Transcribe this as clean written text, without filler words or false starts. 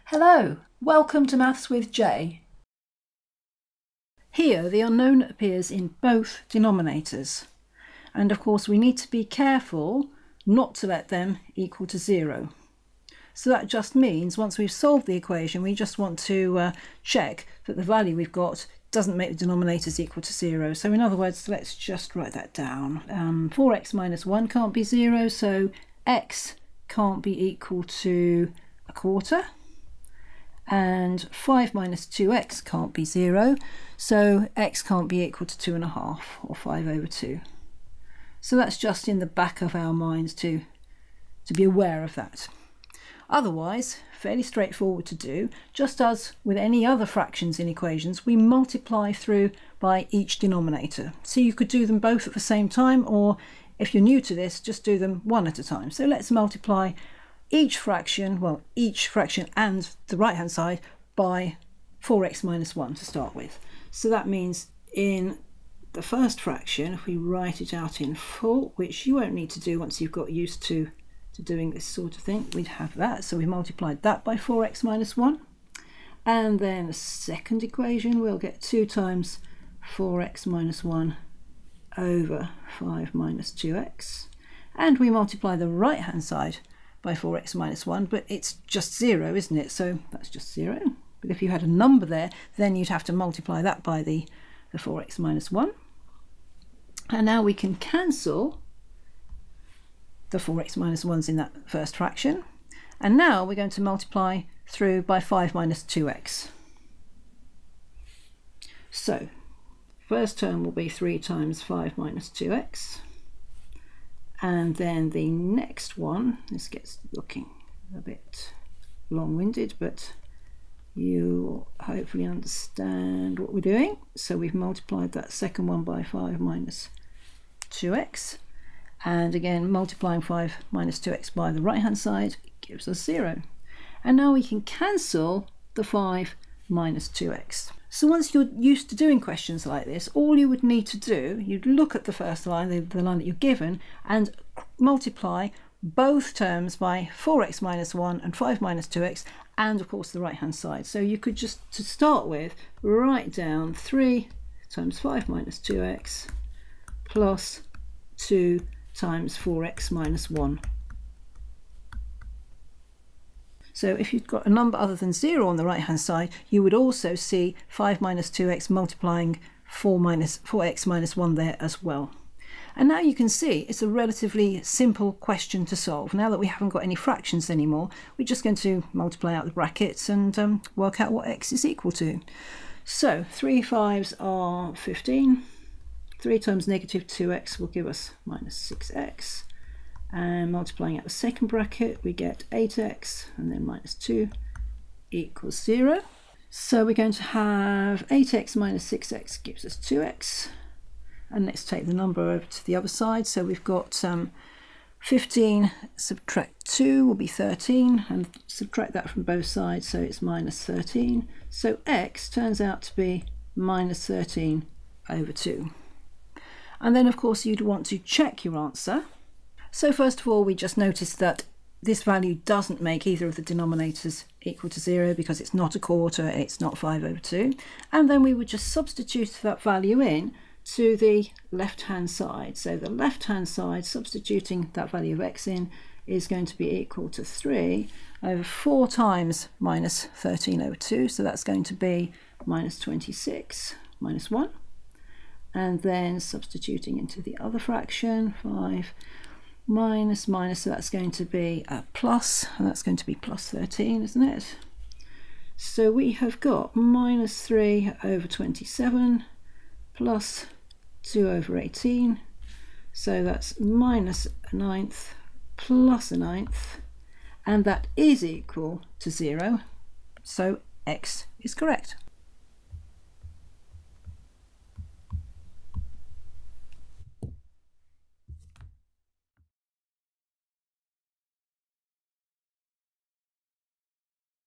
Hello, welcome to Maths with Jay. Here the unknown appears in both denominators, and of course we need to be careful not to let them equal to 0. So that just means once we've solved the equation we just want to check that the value we've got doesn't make the denominators equal to 0. So in other words, let's just write that down. 4x minus 1 can't be 0, so x can't be equal to a quarter. And 5 minus 2x can't be 0, so x can't be equal to 2.5 or 5 over 2. So that's just in the back of our minds to be aware of that. Otherwise, fairly straightforward to do. Just as with any other fractions in equations, we multiply through by each denominator. So you could do them both at the same time, or if you're new to this, just do them one at a time. So let's multiply each fraction and the right hand side by 4x minus 1 to start with. So that means in the first fraction, if we write it out in full, which you won't need to do once you've got used to doing this sort of thing, we'd have that. So we multiplied that by 4x minus 1. And then the second equation, we'll get 2 times 4x minus 1 over 5 minus 2x. And we multiply the right hand side by 4x minus 1, but it's just 0, isn't it? So that's just 0. But if you had a number there, then you'd have to multiply that by the 4x minus 1. And now we can cancel the 4x minus 1's in that first fraction. And now we're going to multiply through by 5 minus 2x. So first term will be 3 times 5 minus 2x. And then the next one, this gets looking a bit long-winded, but you'll hopefully understand what we're doing. So we've multiplied that second one by 5 minus 2x. And again, multiplying 5 minus 2x by the right-hand side gives us 0. And now we can cancel the 5 minus 2x. So once you're used to doing questions like this, all you would need to do, you'd look at the first line, the line that you're given, and multiply both terms by 4x minus 1 and 5 minus 2x, and of course the right hand side. So you could just, to start with, write down 3 times 5 minus 2x plus 2 times 4x minus 1. So if you've got a number other than 0 on the right hand side, you would also see 5 minus 2x multiplying 4x minus 1 there as well. And now you can see it's a relatively simple question to solve. Now that we haven't got any fractions anymore, we're just going to multiply out the brackets and work out what x is equal to. So 3 5s are 15. 3 times negative 2x will give us minus 6x. And multiplying out the second bracket, we get 8x, and then minus 2 equals 0. So we're going to have 8x minus 6x gives us 2x. And let's take the number over to the other side. So we've got 15 subtract 2 will be 13, and subtract that from both sides, so it's minus 13. So x turns out to be minus 13 over 2. And then of course you'd want to check your answer. So first of all, we just noticed that this value doesn't make either of the denominators equal to 0 because it's not a quarter, it's not 5 over 2. And then we would just substitute that value in to the left-hand side. So the left-hand side, substituting that value of x in, is going to be equal to 3 over 4 times minus 13 over 2. So that's going to be minus 26 minus 1. And then substituting into the other fraction, 5 minus, so that's going to be a plus, and that's going to be plus 13, isn't it? So we have got minus 3 over 27 plus 2 over 18, so that's minus a ninth plus a ninth, and that is equal to 0, so x is correct.